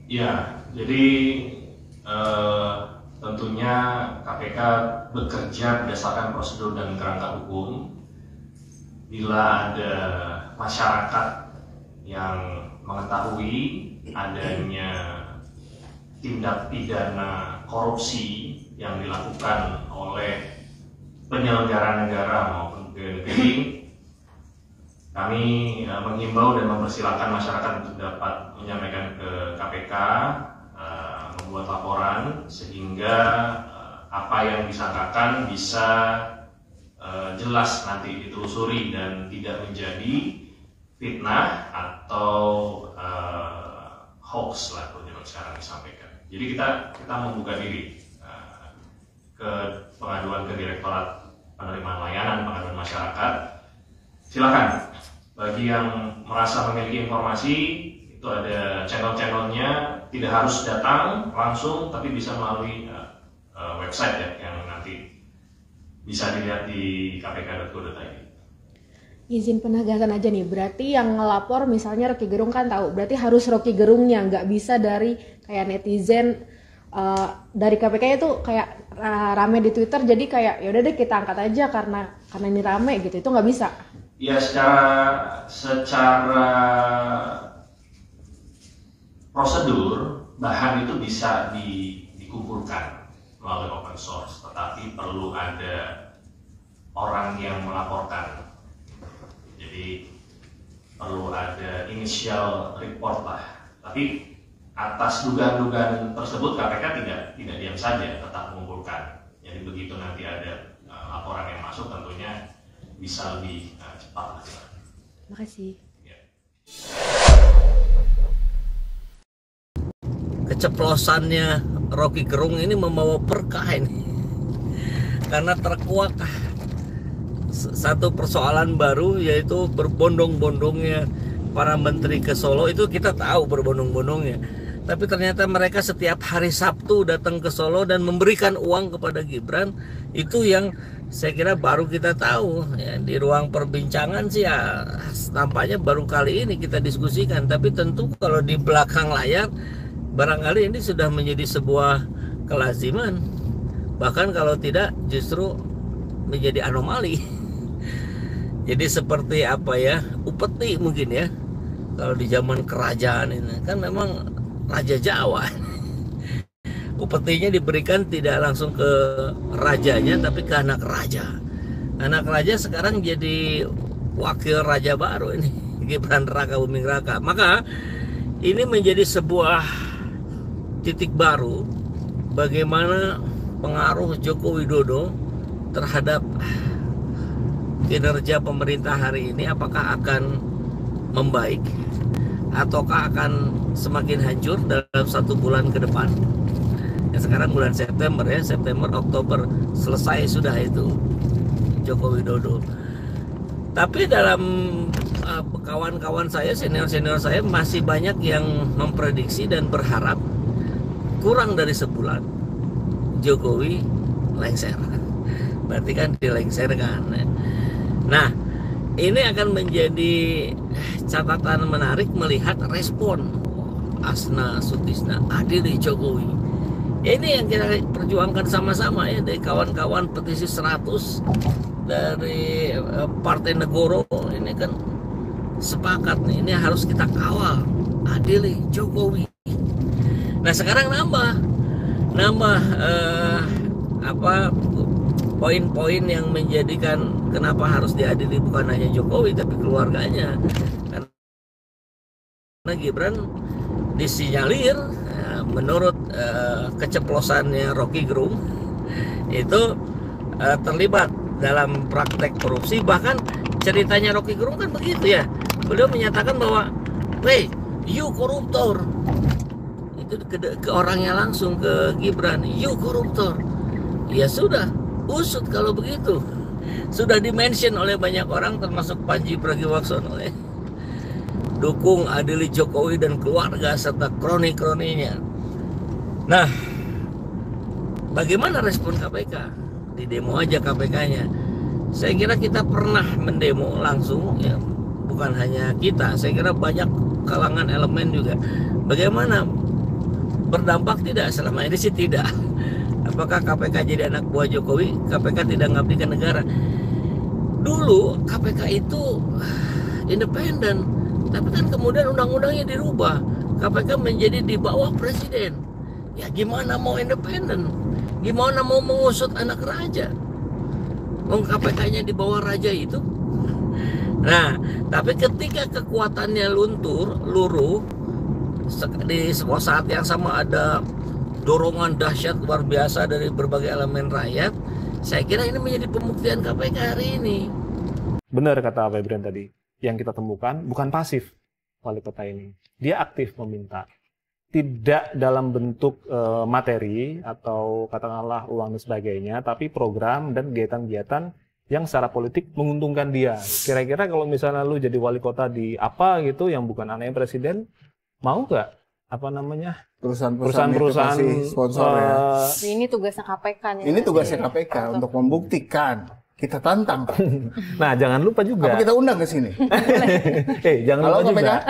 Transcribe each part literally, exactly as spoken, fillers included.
Ya, jadi eh, tentunya K P K bekerja berdasarkan prosedur dan kerangka hukum. Bila ada masyarakat yang mengetahui adanya tindak pidana korupsi yang dilakukan oleh penyelenggara negara maupun pegawai negeri, kami uh, menghimbau dan mempersilahkan masyarakat untuk dapat menyampaikan ke K P K, uh, membuat laporan sehingga uh, apa yang disangkakan bisa uh, jelas nanti ditelusuri dan tidak menjadi fitnah atau uh, hoax lah kalau zaman sekarang disampaikan. Jadi kita kita membuka diri uh, ke pengaduan ke Direktorat Penerimaan Layanan Pengaduan Masyarakat. Silakan, bagi yang merasa memiliki informasi itu ada channel-channelnya, tidak harus datang langsung tapi bisa melalui uh, uh, website ya yang nanti bisa dilihat di k p k dot go dot i d. Izin penegasan aja nih, berarti yang ngelapor misalnya Rocky Gerung kan tahu, berarti harus Rocky Gerungnya, nggak bisa dari kayak netizen. Uh, dari K P K itu kayak uh, rame di Twitter, jadi kayak ya udah deh kita angkat aja karena karena ini rame gitu, itu nggak bisa. Ya, secara secara prosedur bahan itu bisa di, dikumpulkan melalui open source, tetapi perlu ada orang yang melaporkan. Jadi perlu ada initial report lah. Tapi atas dugaan-dugaan tersebut K P K tidak tidak diam saja, tetap mengumpulkan. Jadi begitu nanti ada uh, laporan yang masuk, tentunya bisa lebih uh, cepat. Terima kasih. Ya. Keceplosannya Rocky Gerung ini membawa berkah ini, karena terkuak satu persoalan baru, yaitu berbondong-bondongnya para menteri ke Solo. Itu kita tahu berbondong-bondongnya, tapi ternyata mereka setiap hari Sabtu datang ke Solo dan memberikan uang kepada Gibran. Itu yang saya kira baru kita tahu ya. Di ruang perbincangan sih ya nampaknya baru kali ini kita diskusikan, tapi tentu kalau di belakang layar barangkali ini sudah menjadi sebuah kelaziman, bahkan kalau tidak justru menjadi anomali. Jadi seperti apa ya, upeti mungkin ya, kalau di zaman kerajaan ini kan memang Raja Jawa. Upetinya diberikan tidak langsung ke rajanya, tapi ke anak raja. Anak raja sekarang jadi wakil raja baru ini, Gibran Raka Buming Raka. Maka ini menjadi sebuah titik baru bagaimana pengaruh Joko Widodo terhadap kinerja pemerintah hari ini. Apakah akan membaik ataukah akan semakin hancur dalam satu bulan ke depan? Ya, sekarang bulan September ya, September, Oktober selesai sudah itu Joko Widodo. Tapi dalam uh, kawan-kawan saya, senior-senior saya masih banyak yang memprediksi dan berharap kurang dari sebulan Jokowi lengser. Berarti kan dilengserkan ya. Nah, ini akan menjadi catatan menarik melihat respon Asna Sutisna adili Jokowi. Ini yang kita perjuangkan sama-sama ya, dari kawan-kawan petisi seratus dari Partai Negoro. Ini kan sepakat nih, ini harus kita kawal, adili Jokowi. Nah sekarang nambah nambah eh, apa poin-poin yang menjadikan kenapa harus diadili bukan hanya Jokowi tapi keluarganya. Karena Gibran disinyalir ya, menurut uh, keceplosannya Rocky Gerung itu uh, terlibat dalam praktek korupsi. Bahkan ceritanya Rocky Gerung kan begitu ya, beliau menyatakan bahwa hey you koruptor, itu ke, ke orangnya langsung, ke Gibran, you koruptor. Ya sudah, usut kalau begitu. Sudah dimention oleh banyak orang termasuk Panji Pragiwaksono ya. Dukung adili Jokowi dan keluarga serta kroni-kroninya. Nah, bagaimana respon K P K? Di demo aja K P K-nya. Saya kira kita pernah mendemo langsung ya, bukan hanya kita. Saya kira banyak kalangan elemen juga. Bagaimana berdampak tidak? Selama ini sih tidak. Apakah K P K jadi anak buah Jokowi? K P K tidak mengabdikan negara. Dulu K P K itu independen, tapi kan kemudian undang-undangnya dirubah. K P K menjadi di bawah presiden. Ya gimana mau independen? Gimana mau mengusut anak raja? Wong K P K-nya di bawah raja itu. Nah, tapi ketika kekuatannya luntur, luruh, di sebuah saat yang sama ada dorongan dahsyat luar biasa dari berbagai elemen rakyat, saya kira ini menjadi pembuktian K P K hari ini. Benar kata Febran tadi, yang kita temukan bukan pasif wali kota ini, dia aktif meminta. Tidak dalam bentuk e, materi atau katakanlah uang dan sebagainya, tapi program dan kegiatan-kegiatan yang secara politik menguntungkan dia. Kira-kira kalau misalnya lu jadi wali kota di apa gitu yang bukan anaknya presiden, mau nggak apa namanya perusahaan-perusahaan sponsor uh, ya. Ini tugasnya K P K nih. Ini tugasnya K P K untuk membuktikan. Kita tantang. Nah, jangan lupa juga. Apa kita undang ke sini? Eh, jangan Halo, lupa juga.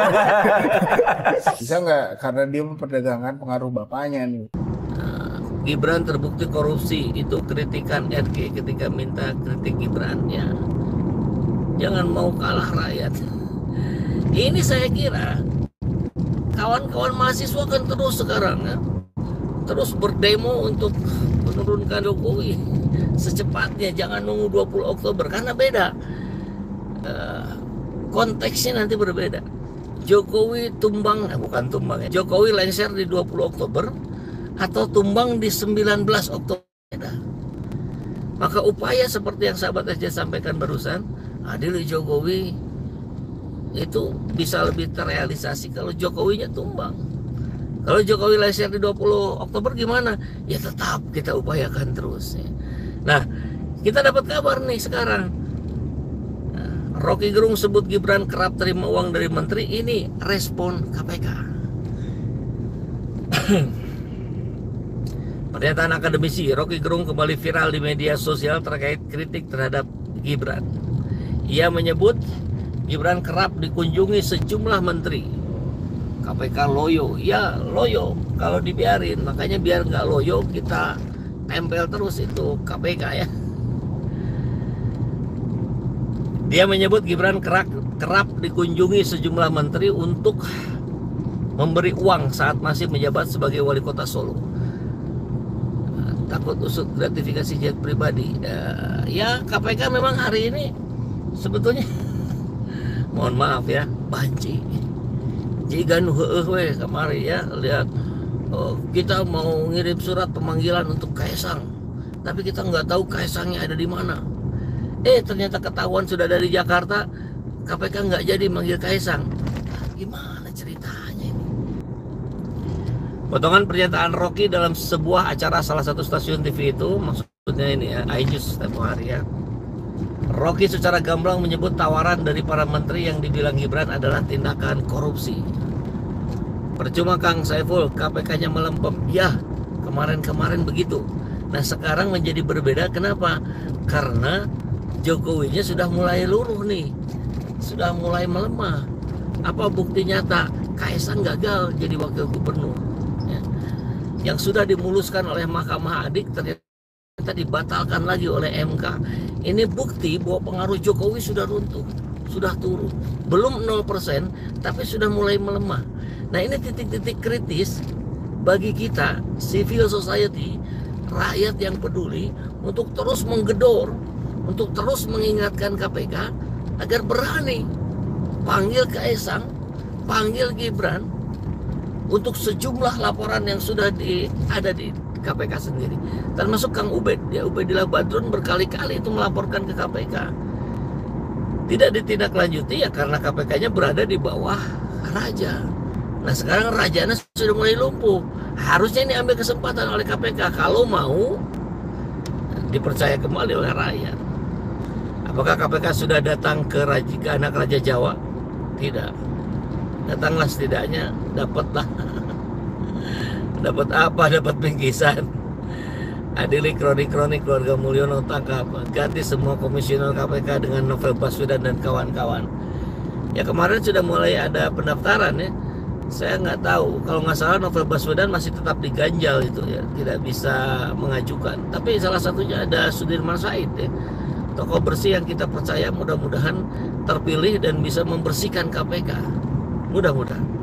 Bisa nggak? Karena dia memperdagangkan pengaruh bapaknya nih. Gibran terbukti korupsi, itu kritikan R G ketika minta kritik Gibran ya. Jangan mau kalah rakyat. Ini saya kira kawan-kawan mahasiswa kan terus sekarang ya, terus berdemo untuk menurunkan Jokowi secepatnya, jangan nunggu dua puluh Oktober karena beda uh, konteksnya nanti berbeda. Jokowi tumbang, nah bukan tumbang ya, Jokowi lengser di dua puluh Oktober atau tumbang di sembilan belas Oktober. Maka upaya seperti yang sahabat S J sampaikan barusan, adil Jokowi itu bisa lebih terrealisasi kalau Jokowinya tumbang. Kalau Jokowi lengser di dua puluh Oktober gimana? Ya tetap kita upayakan terus ya. Nah, kita dapat kabar nih sekarang. Nah, Rocky Gerung sebut Gibran kerap terima uang dari menteri, ini respon K P K. Pernyataan akademisi Rocky Gerung kembali viral di media sosial terkait kritik terhadap Gibran. Ia menyebut Gibran kerap dikunjungi sejumlah menteri. K P K loyo, ya loyo kalau dibiarin, makanya biar nggak loyo kita tempel terus itu K P K ya. Dia menyebut Gibran kerap, kerap dikunjungi sejumlah menteri untuk memberi uang saat masih menjabat sebagai wali kota Solo. Takut usut gratifikasi jet pribadi. Uh, ya K P K memang hari ini sebetulnya mohon maaf ya, banci. Jika nuheuh we kamari ya, lihat oh, kita mau ngirim surat pemanggilan untuk Kaisang, tapi kita nggak tahu Kaisangnya ada di mana. Eh ternyata ketahuan sudah dari Jakarta, K P K nggak jadi manggil Kaisang. Nah, gimana ceritanya ini? Potongan pernyataan Rocky dalam sebuah acara salah satu stasiun T V itu, maksudnya ini ya, iNews tempo hari ya. Rocky secara gamblang menyebut tawaran dari para menteri yang dibilang Gibran adalah tindakan korupsi. Percuma Kang Saiful, K P K-nya melempem. Ya, kemarin-kemarin begitu. Nah sekarang menjadi berbeda, kenapa? Karena Jokowinya sudah mulai luruh nih, sudah mulai melemah. Apa bukti nyata? Kaisang gagal jadi wakil gubernur ya. Yang sudah dimuluskan oleh Mahkamah Adik ternyata dibatalkan lagi oleh M K. Ini bukti bahwa pengaruh Jokowi sudah runtuh, sudah turun. Belum nol persen, tapi sudah mulai melemah. Nah ini titik-titik kritis bagi kita, civil society, rakyat yang peduli, untuk terus menggedor, untuk terus mengingatkan K P K agar berani panggil Kaisang, panggil Gibran untuk sejumlah laporan yang sudah di, ada di K P K sendiri, termasuk Kang Ubed ya, Ubedillah Badrun berkali-kali itu melaporkan ke K P K. Tidak ditindaklanjuti ya karena K P K-nya berada di bawah raja. Nah sekarang rajanya sudah mulai lumpuh. Harusnya ini ambil kesempatan oleh K P K kalau mau dipercaya kembali oleh rakyat. Apakah K P K sudah datang ke, raja, ke anak Raja Jawa? Tidak. Datanglah setidaknya, dapatlah. Dapat apa? Dapat bingkisan. Adili kronik-kronik keluarga Mulyono tangkap, ganti semua komisioner K P K dengan Novel Baswedan dan kawan-kawan. Ya kemarin sudah mulai ada pendaftaran ya. Saya nggak tahu, kalau nggak salah Novel Baswedan masih tetap diganjal itu ya, tidak bisa mengajukan. Tapi salah satunya ada Sudirman Said ya, tokoh bersih yang kita percaya mudah-mudahan terpilih dan bisa membersihkan K P K. Mudah-mudahan.